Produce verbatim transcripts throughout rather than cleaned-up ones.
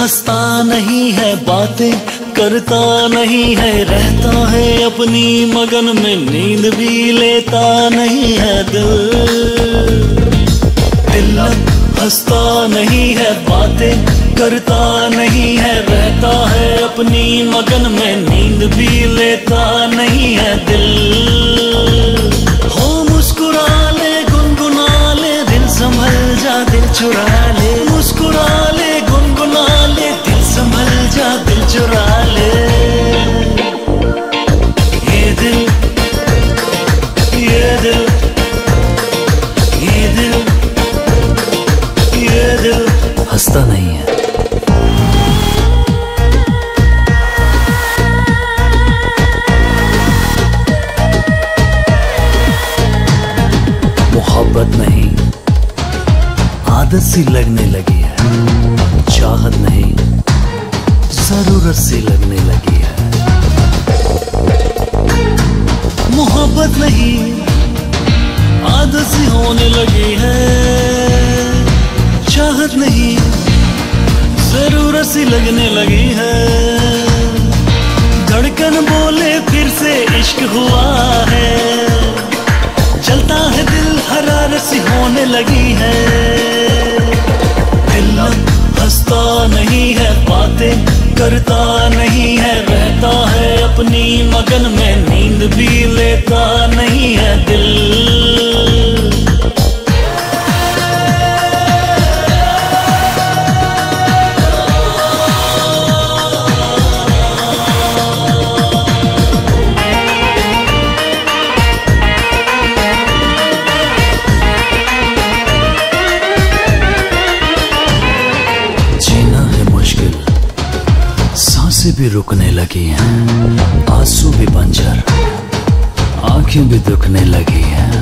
हंसता नहीं है, बातें करता नहीं है, रहता है अपनी मगन में, नींद भी लेता नहीं है दिल। दिल हंसता नहीं है, बातें करता नहीं है, रहता है अपनी मगन में, नींद भी लेता नहीं है दिल। हो मुस्कुरा ले, गुनगुना ले, दिल संभल जा, दिल चुरा ले। मुस्कुरा ले, गुनगुना ले, दिल संभल जा, दिल चुरा ले। ये दिल, ये दिल, ये दिल, ये दिल हंसता नहीं है। मोहब्बत नहीं, आदत सी लगने लगी है, चाहत नहीं, जरूरत सी लगने लगी है। मोहब्बत नहीं, आदत सी होने लगी है, चाहत नहीं, जरूरत सी लगने लगी है। धड़कन बोले फिर से इश्क हुआ है, चलता है दिल, हरारत सी होने लगी है। दिल हंसता नहीं है, बातें करता नहीं है, रहता है अपनी मगन में, नींद भी लेता नहीं है दिल। सांसें भी रुकने लगी हैं, आंसू भी बंजर, आंखें भी दुखने लगी हैं।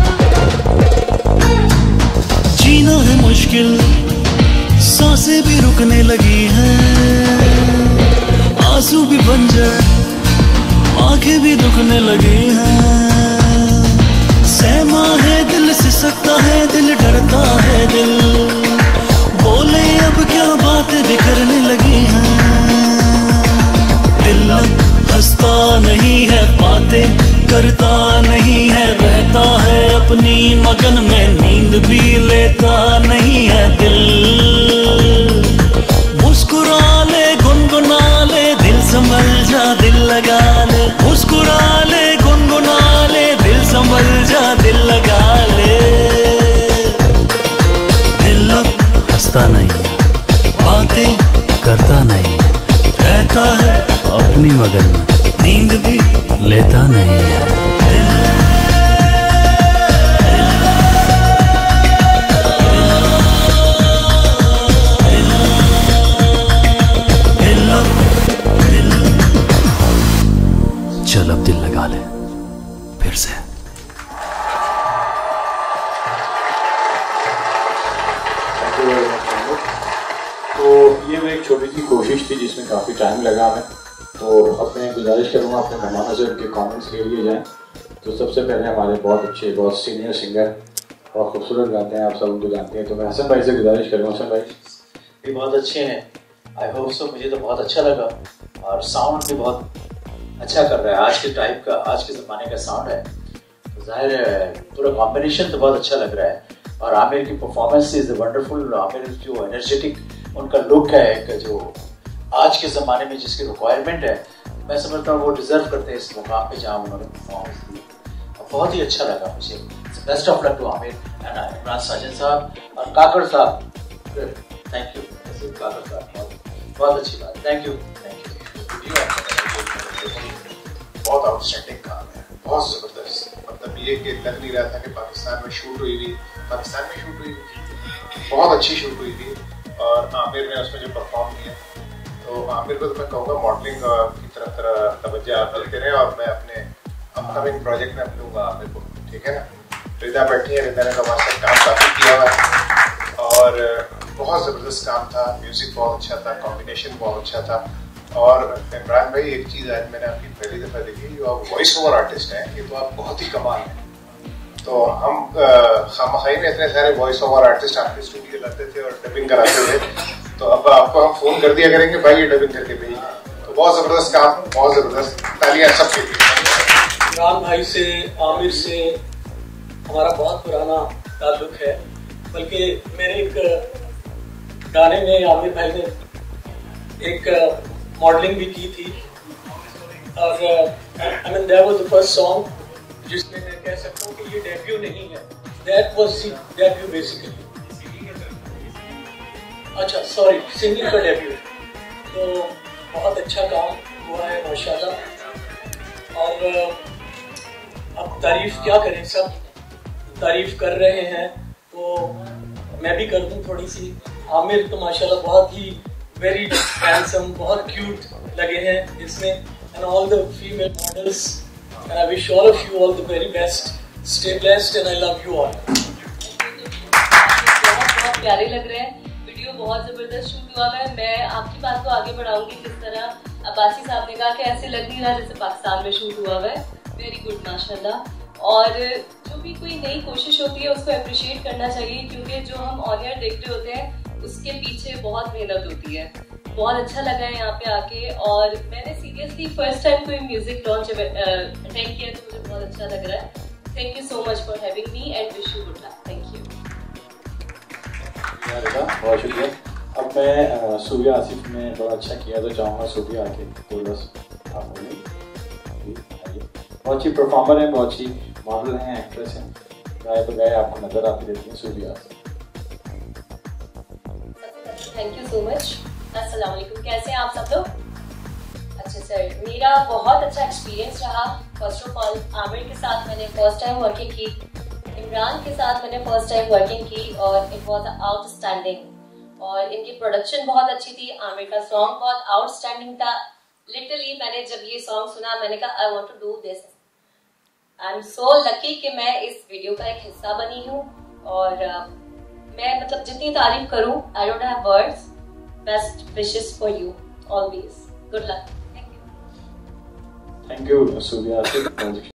जीना है मुश्किल, सांसें भी रुकने लगी हैं, आंसू भी बंजर, आंखें भी दुखने लगी हैं। सहमा है दिल, सिसकता है दिल, डरता है दिल, बोले अब क्या बातें बिखरने लगी हैं। दिल हंसता नहीं है, बातें करता नहीं है, रहता है अपनी मगन में, नींद भी लेता नहीं है दिल। मुस्कुरा ले, गुनगुना ले, दिल संभल जा, दिल लगा ले। मुस्कुरा ले, गुनगुना ले, दिल संभल जा, दिल लगा ले। दिल हंसता नहीं, बातें करता नहीं, रहता है अपनी मगन में, नींद भी लेता नहीं है। चल अब दिल लगा ले फिर से। तो ये मैं एक छोटी सी कोशिश थी जिसमें काफ़ी टाइम लगा हमें, तो अपने गुजारिश करूँगा अपने मेहमानों से उनके कमेंट्स ले लिए जाएँ। तो सबसे पहले हमारे बहुत अच्छे, बहुत सीनियर सिंगर और खूबसूरत गाते हैं, आप सब उनको जानते हैं, तो मैं हसन भाई से गुजारिश करूँगा। हसन भाई ये बहुत अच्छे हैं, आई होप सो, मुझे तो बहुत अच्छा लगा और साउंड भी बहुत अच्छा कर रहा है, आज के टाइप का, आज के ज़माने का साउंड है, तो जाहिर है पूरा कॉम्बिनेशन तो बहुत अच्छा लग रहा है। और आमिर की परफॉर्मेंस इज वंडरफुल। आमिर जो एनर्जेटिक उनका लुक है, एक जो आज के ज़माने में जिसकी रिक्वायरमेंट है, मैं समझता हूँ वो डिजर्व करते हैं इस मुकाम पे जहाँ उन्होंने परफॉर्मेंस दी। और बहुत ही अच्छा लगा मुझे। Best of luck to Aamir and Imran Sajid साहब और काकड़ साहब, थैंक यू काकड़ साहब, बहुत अच्छी बात, थैंक यू थैंक यू। बहुत आउटस्टैंडिंग काम है, बहुत ज़बरदस्त। मतलब ये कि लग नहीं रहा था कि पाकिस्तान में शूट हुई थी, पाकिस्तान में शूट हुई थी, बहुत अच्छी शूट हुई थी। और आमिर ने उसमें जो परफॉर्म किया, तो आमिर को तो मैं कहूँगा मॉडलिंग की तरफ तरह तवज्जो आप देते रहें, और मैं अपने अपकमिंग प्रोजेक्ट में लूँगा आमिर को, ठीक है ना। रिदा बैठी है, रिदा ने तो हमारे साथ काम काफ़ी किया हुआ है और बहुत ज़बरदस्त काम था, म्यूज़िक बहुत अच्छा था, कॉम्बिनेशन बहुत अच्छा था। और इमरान भाई एक चीज़ आज मैंने आपकी पहली दफ़ा देखी, जो आप वॉइस ओवर आर्टिस्ट हैं, ये तो आप बहुत ही कमाल हैं। तो हम खामखाई में इतने सारे वॉइस ओवर आर्टिस्ट आपके स्टूडियो लाते थे और डबिंग कराते थे, तो अब आपको हम फोन कर दिया करेंगे, भाई ये डबिंग करके भेजना। तो बहुत जबरदस्त काम, बहुत जबरदस्त, तालियां सबके लिए। इमरान भाई से, आमिर से हमारा बहुत पुराना ताल्लुक है, बल्कि मेरे एक गाने में आमिर भाई ने एक मॉडलिंग भी की थी, और I mean that was the first song जिसमें मैं कह सकता हूँ कि ये डेब्यू नहीं है, दैट वाज डेब्यू बेसिकली। अच्छा सॉरी, सिंगिंग का डेब्यू। तो बहुत अच्छा काम हुआ है माशाल्लाह, और अब तारीफ क्या करें, सब तारीफ कर रहे हैं तो मैं भी कर दूं थोड़ी सी। आमिर तो माशाल्लाह बहुत ही वेरी हैंडसम, बहुत क्यूट लगे हैं इसमें, and all the female models, and I wish all of you all the very best, stay blessed and I love you all. बहुत बहुत प्यारे लग रहे हैं, वीडियो बहुत जबरदस्त शूट हुआ है। मैं आपकी बात को आगे बढ़ाऊंगी, जिस तरह अब्बासी साहब ने कहा कि ऐसे लग नहीं रहा जैसे पाकिस्तान में शूट हुआ है, वेरी गुड माशाल्लाह। और जो भी कोई नई कोशिश होती है उसको अप्रिशिएट करना चाहिए, क्योंकि जो हम ऑन एयर देख रहे होते हैं उसके पीछे बहुत मेहनत होती है। बहुत अच्छा लगा है यहाँ पे आके, और मैंने सीरियसली फर्स्ट टाइम कोई म्यूजिक लॉन्च अटेंड किया तो मुझे बहुत अच्छा लग रहा है। Thank you so much for having me and wish you good luck. Thank you. बहुत शुक्रिया। अब मैं सूर्या आसिफ ने बड़ा अच्छा किया तो चाहूँगा सूर्या आके तो बस आप बोलिए। बहुत अच्छी परफॉर्मर है, बहुत अच्छी मॉडल हैं, एक्ट्रेस हैं, गाय तो गाय आपको नजर आती रहती है Surya. Thank you so much. अस्सलाम वालेकुम, कैसे हैं आप सब लोग? अच्छा सर, मेरा बहुत अच्छा एक्सपीरियंस रहा। फर्स्ट ऑफ ऑल आमिर के साथ मैंने फर्स्ट टाइम वर्किंग की, इमरान के साथ मैंने फर्स्ट टाइम वर्किंग की, और इट वाज आउटस्टैंडिंग, और इनकी प्रोडक्शन बहुत अच्छी थी। आमिर का सॉन्ग बहुत आउटस्टैंडिंग था। लिटरली मैंने जब ये सॉन्ग सुना मैंने कहा I want to do this. I am so lucky कि मैं इस वीडियो का एक हिस्सा बनी हूँ, और uh, मैं मतलब जितनी तारीफ करूँ I don't have words. Best wishes for you always, good luck. Thank you. Thank you Surya.